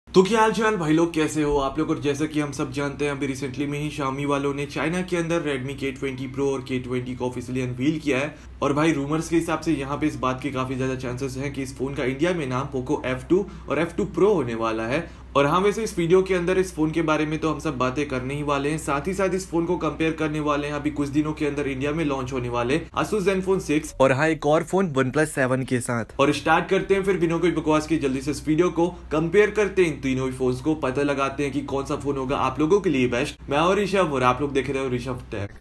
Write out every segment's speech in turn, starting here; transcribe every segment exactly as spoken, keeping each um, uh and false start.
तो क्या हाल चाल भाई लोग, कैसे हो आप लोग। और जैसा कि हम सब जानते हैं, अभी रिसेंटली में ही Xiaomi वालों ने चाइना के अंदर Redmi के ट्वेंटी Pro और के ट्वेंटी को ऑफिशियली अनवील किया है। और भाई रूमर्स के हिसाब से यहाँ पे इस बात के काफी ज्यादा चांसेस हैं कि इस फोन का इंडिया में नाम पोको एफ टू और एफ टू Pro होने वाला है। और हाँ, वैसे इस वीडियो के अंदर इस फोन के बारे में तो हम सब बातें करने ही वाले हैं, साथ ही साथ इस फोन को कंपेयर करने वाले हैं अभी कुछ दिनों के अंदर इंडिया में लॉन्च होने वाले Asus Zenfone सिक्स और हाँ एक और फोन OnePlus सेवन के साथ। और स्टार्ट करते हैं फिर बिना कोई बकवास की, जल्दी से इस वीडियो को कंपेयर करते हैं इन तीनों ही फोन्स को, पता लगाते हैं कि कौन सा फोन होगा आप लोगों के लिए बेस्ट। मैं और ऋषभ और आप लोग देख रहे हो ऋषभ टेक।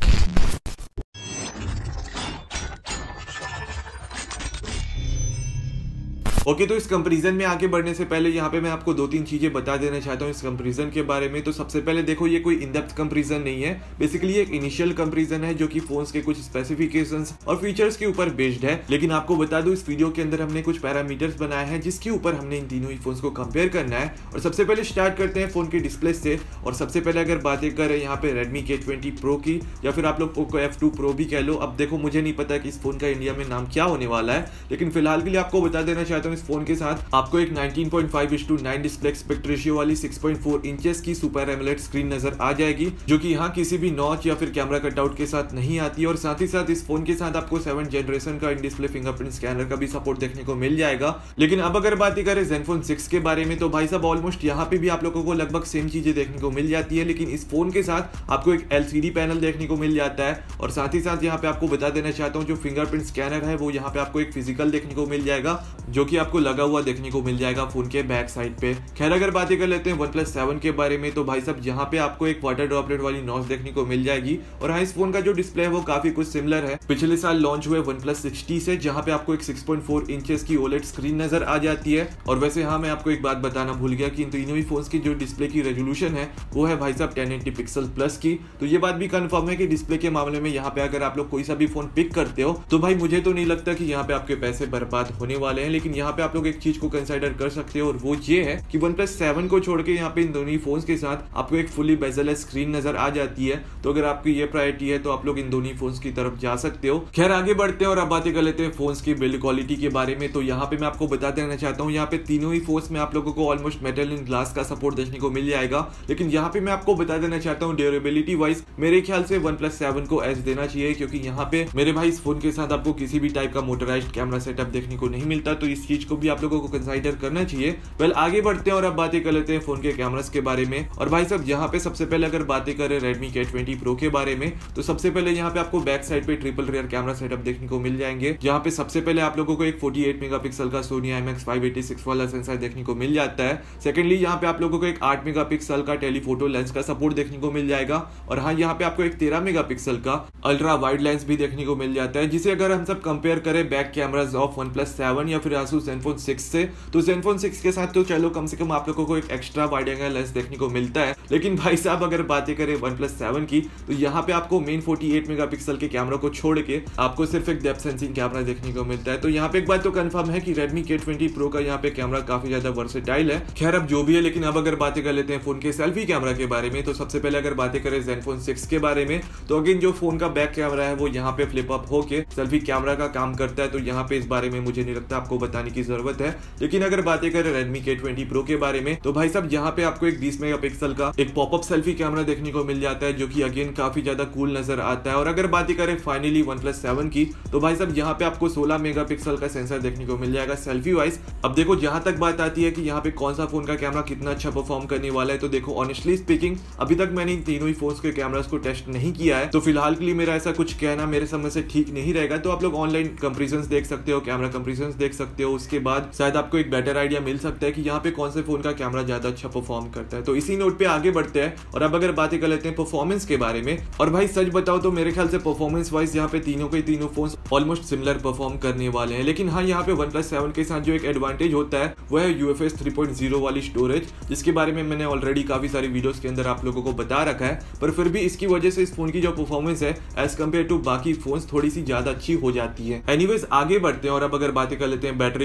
ओके okay, तो इस कंपैरिजन में आगे बढ़ने से पहले यहाँ पे मैं आपको दो तीन चीजें बता देना चाहता हूँ इस कंपैरिजन के बारे में। तो सबसे पहले देखो, ये कोई इन डेप्थ कंपैरिजन नहीं है, बेसिकली एक इनिशियल कंपैरिजन है जो कि फोन्स के कुछ स्पेसिफिकेशंस और फीचर्स के ऊपर बेस्ड है। लेकिन आपको बता दूं, इस वीडियो के अंदर हमने कुछ पैरामीटर्स बनाए हैं जिसके ऊपर हमने इन तीनों ही फोन्स को कंपेयर करना है। और सबसे पहले स्टार्ट करते हैं फोन के डिस्प्ले से। और सबसे पहले अगर बातें करें यहाँ पे Redmi के ट्वेंटी Pro की, या फिर आप लोग पोको एफ टू Pro भी कह लो। अब देखो, मुझे नहीं पता कि इस फोन का इंडिया में नाम क्या होने वाला है, लेकिन फिलहाल के लिए आपको बता देना चाहता हूँ इस फोन के साथ आपको एक nineteen point five is to nine display aspect ratio वाली सिक्स पॉइंट फोर इंचेस की सुपर एमोलेड स्क्रीन नजर आ जाएगी, जो कि यहाँ किसी भी नॉच या फिर कैमरा कटआउट के साथ नहीं आती है। और साथ ही साथ इस फोन के साथ आपको सेवन जनरेशन का इन डिस्प्ले फिंगरप्रिंट स्कैनर का भी सपोर्ट देखने को मिल जाएगा। लेकिन अब अगर बात करें Zenfone सिक्स के बारे में, तो भाई साहब ऑलमोस्ट यहाँ पे भी आप लोगों को लगभग सेम चीजें देखने को मिल जाती है, लेकिन इस फोन के साथ आपको एक एलसीडी पैनल देखने को मिल जाता है। और साथ ही साथ यहाँ पे आपको बता देना चाहता हूँ, जो फिंगरप्रिंट स्कैनर है वो यहाँ पे आपको एक फिजिकल देखने को मिल जाएगा, जो कि आपको लगा हुआ देखने को मिल जाएगा फोन के बैक साइड पे। खैर अगर बातें कर लेते हैं OnePlus सेवन के बारे में, तो भाई साहब यहाँ पे आपको एक वाटर ड्रॉपलेट वाली नॉच देखने को मिल जाएगी। और हाँ, इस फोन का जो डिस्प्ले है वो काफी कुछ सिमिलर है पिछले साल लॉन्च हुए OnePlus सिक्सटी से, जहाँ पे आपको एक सिक्स पॉइंट फोर इंचेस की ओलेड स्क्रीन नजर आ जाती है। और वैसे हाँ, मैं आपको एक बात बताना भूल गया कि इन तीनों ही फोन्स की जो डिस्प्ले की रेजोल्यूशन है वो है भाई साहब टेन एटी पिक्सल प्लस की। तो ये बात भी कंफर्म है कि डिस्प्ले के मामले में यहाँ पे अगर आप लोग कोई सा भी फोन पिक करते हो, तो भाई मुझे तो नहीं लगता कि यहाँ पे आपके पैसे बर्बाद होने वाले हैं। लेकिन यहाँ पे आप लोग एक चीज को कंसिडर कर सकते हो, और वो ये है कि OnePlus सेवन को छोड़ के यहाँ पे इन दोनों ही फोन्स के साथ आपको एक फुली बेजल स्क्रीन नजर आ जाती है। तो अगर आपकी ये प्रायोरिटी है तो आप लोग इन दोनों ही फोन्स की तरफ जा सकते हो। खैर आगे बढ़ते हैं और अब बातें कर लेते हैं फोन्स की बिल्ड क्वालिटी के बारे में। तो यहाँ पे मैं आपको बता देना चाहता हूँ, यहाँ पे तीनों ही फोन्स में आप लोगों को ऑलमोस्ट मेटल इन ग्लास का सपोर्ट देखने को मिल जाएगा। लेकिन यहाँ पे मैं आपको बता देना चाहता हूँ, ड्यूरेबिलिटी वाइज मेरे ख्याल से OnePlus सेवन को एज देना चाहिए, क्योंकि यहाँ पे मेरे भाई इस फोन के साथ आपको किसी भी टाइप का मोटराइज्ड कैमरा सेटअप देखने को नहीं मिलता। तो इस चीज को भी आप लोगों को कंसिडर करना चाहिए। वेल आगे बढ़ते हैं और अब बातें कर लेते हैं फोन के कैमरास के बारे में। और भाई साहब यहाँ पे सबसे पहले अगर बातें करें Redmi के ट्वेंटी Pro के बारे में, तो सबसे पहले यहाँ पे आपको बैक साइड पे ट्रिपल रियर कैमरा सेटअप देखने को मिल जाएंगे, जहाँ पे सबसे पहले आप लोगों को एक फोर्टी एट मेगापिक्सल का Sony I M X five eighty six वाला सेंसर देखने को मिल जाता है। सेकेंडली यहाँ पे आप लोगों को एक आठ मेगापिक्सल का टेलीफोटो लेंस का सपोर्ट देखने को मिल जाएगा। और हाँ, यहाँ पे आपको एक तेरह मेगापिक्सल का अल्ट्रा वाइड लेंस भी देखने को मिल जाता है, जिसे अगर हम सब कंपेयर करें back cameras of OnePlus seven या फिर Asus Zenfone सिक्स से, तो Zenfone सिक्स के साथ तो चलो कम से कम आप लोगों को एक एक्स्ट्रा वाइड एंगल लेंस देखने को मिलता है। लेकिन भाई साहब अगर बातें करें OnePlus सेवन की, तो यहाँ पे आपको मेन फोर्टी एट मेगापिक्सल के कैमरा को छोड़ के आपको सिर्फ एक डेप्थ सेंसिंग कैमरा देखने को मिलता है। तो यहाँ पे एक बात तो कंफर्म है कि Redmi के ट्वेंटी Pro का यहाँ पे कैमरा काफी ज्यादा वर्सेटाइल है। खैर अब जो भी है, लेकिन अब अगर बातें कर लेते हैं फोन के सेल्फी कैमरा के बारे में, तो सबसे पहले अगर बातें करें Zenfone सिक्स के बारे में, तो अगेन जो फोन का बैक कैमरा है वो यहाँ पे फ्लिप अप होके सेल्फी कैमरा का काम करता है। तो यहाँ पे इस बारे में मुझे नहीं लगता आपको बताने की जरूरत है। लेकिन अगर बातें करें Redmi के ट्वेंटी Pro के बारे में, तो भाई साहब यहाँ पे आपको एक बीस मेगापिक्सल का एक पॉपअप सेल्फी कैमरा देखने को मिल जाता है, जो कि अगेन काफी ज्यादा कूल नजर आता है। और अगर बात करें फाइनली OnePlus सेवन की, तो भाई साहब यहाँ पे आपको सोलह मेगापिक्सल का सेंसर देखने को मिल जाएगा सेल्फी वाइज। अब देखो, जहां तक बात आती है कि यहाँ पे कौन सा फोन का कैमरा कितना अच्छा परफॉर्म करने वाला है, तो देखो ऑनेस्टली स्पीकिंग अभी तक मैंने इन तीनों ही फोन्स के कैमरास को टेस्ट नहीं किया है, तो फिलहाल के लिए मेरा ऐसा कुछ कहना मेरे समझ से ठीक नहीं रहेगा। तो आप लोग ऑनलाइन कंपैरिजंस देख सकते हो, कैमरा कंपैरिजंस देख सकते हो, उसके बाद शायद आपको एक बेटर आइडिया मिल सकता है कि यहाँ पे कौन से फोन का कैमरा ज्यादा अच्छा परफॉर्म करता है। तो इसी नोट पे आगे बढ़ते हैं और अब अगर बातें कर लेते हैं परफॉर्मेंस के बारे में। और भाई सच बताओ तो मेरे ख्याल से परफॉर्मेंस वाइज यहाँ पे तीनों के तीनों फोन्स ऑलमोस्ट सिमिलर परफॉर्म करने वाले हैं। लेकिन हाँ, यहाँ पे OnePlus सेवन के साथ जो एक एडवांटेज होता है वो है U F S three point zero वाली स्टोरेज, जिसके बारे में मैंने ऑलरेडी काफी सारी वीडियोस के अंदर आप लोगों को बता रखा है। पर फिर भी इसकी वजह से इस फोन की जो परफॉर्मेंस है एज कम्पेयर टू बाकी फोन्स थोड़ी सी ज्यादा अच्छी हो जाती है। एनीवेज आगे बढ़ते हैं और अब अगर बातें कर लेते हैं बैटरी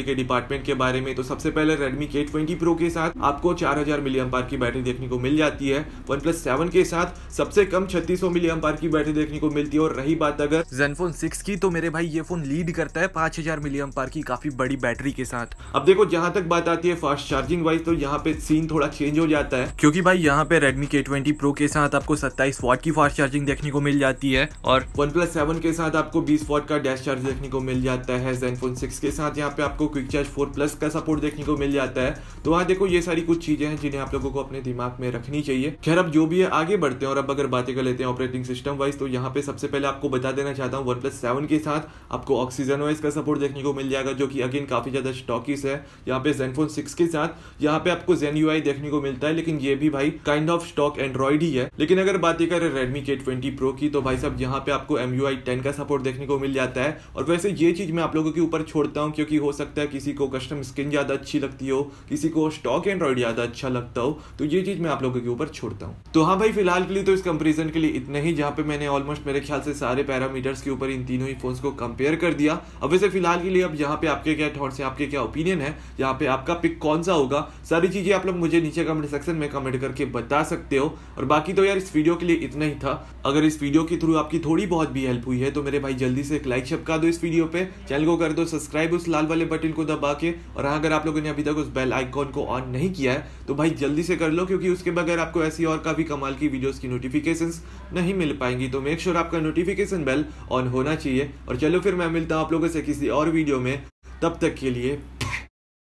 के डिपार्टमेंट के बारे में, तो सबसे पहले Redmi K ट्वेंटी Pro के साथ आपको चार हज़ार मिली एम्पायर की बैटरी देखने को मिल जाती है। OnePlus सेवन के साथ सबसे कम छत्तीस सौ मिली एम्पायर की बैटरी देखने को मिलती है। और रही बात अगर Zenfone सिक्स की, तो मेरे भाई ये फोन लीड करता है पांच हज़ार मिली एम्पायर की काफी बड़ी बैटरी के साथ। अब देखो जहां तक बात आती है फास्ट चार्जिंग वाइज, तो यहाँ पे सीन थोड़ा चेंज हो जाता है, क्योंकि भाई यहाँ पे Redmi K ट्वेंटी Pro के साथ आपको सत्ताईस वॉट की फास्ट चार्जिंग देखने को मिल जाती है और OnePlus सेवन के साथ आपको बीस वॉट का डैश चार्ज देखने को मिल जाता है। Zenfone सिक्स के साथ यहाँ पे आपको क्विक चार्ज फोर प्लस का सपोर्ट देखने को मिल जाता है। तो वहाँ देखो ये सारी कुछ चीजें हैं जिन्हें आप लोगों को अपने दिमाग में रखनी चाहिए। खैर अब जो भी है आगे बढ़ते हैं और अब अगर बातें कर लेते हैं ऑपरेटिंग सिस्टम वाइज, तो यहाँ पे सबसे पहले आपको बता देना चाहता हूँ OnePlus सेवन के साथ आपको ऑक्सीजन वाइज का सपोर्ट देखने को मिल जाएगा, जो कि अगेन काफी ज्यादा स्टॉकिस है। यहाँ पे Zenfone सिक्स के साथ यहाँ पे आपको Zen U I देखने को मिलता है, लेकिन ये भी भाई काइंड ऑफ स्टॉक एंड्रॉइड ही है। लेकिन अगर बात करें Redmi K ट्वेंटी Pro की, तो भाई साहब यहाँ पे आपको M U I टेन का सपोर्ट देखने को मिल जाता है। और वैसे ये चीज मैं आप लोगों के ऊपर छोड़ता हूँ, क्योंकि हो सकता है किसी को कस्टम स्किन ज्यादा अच्छी लगती हो, किसी को स्टॉक एंड्रॉइड ज्यादा अच्छा लगता हो, तो ये चीज मैं आप लोगों के ऊपर छोड़ता हूँ। तो हाँ भाई फिलहाल के लिए तो इस कंपैरिजन के लिए इतना ही, जहाँ पे मैंने ऑलमोस्ट मेरे ख्याल से सारे पैरामीटर्स के ऊपर इन तीनों ही फोन्स को कंपेयर कर दिया। अब वैसे फिलहाल के लिए अब यहाँ पे आपके क्या थॉट्स हैं, आपके क्या ओपिनियन है, यहाँ पे आपका पिक कौन सा होगा, सारी चीजें आप लोग मुझे नीचे कमेंट सेक्शन में कमेंट करके बता सकते हो। और बाकी तो यार इस वीडियो के लिए इतना ही था। अगर इस वीडियो के थ्रू आपकी थोड़ी बहुत भी हेल्प हुई है, तो मेरे भाई जल्दी से एक लाइक छपका दो इस वीडियो पे, चैनल को कर दो सब्सक्राइब उस लाल वाले बटन को दबा के। और अगर आप लोगों ने अभी तक उस बेल आइकॉन को ऑन नहीं किया है, तो भाई जल्दी से कर लो, क्योंकि उसके बगैर आपको ऐसी और काफी कमाल की वीडियोस की नोटिफिकेशंस नहीं मिल पाएंगी। तो मेक श्योर आपका नोटिफिकेशन बेल ऑन होना चाहिए। और चलो फिर मैं मिलता हूं आप लोगों से किसी और वीडियो में, तब तक के लिए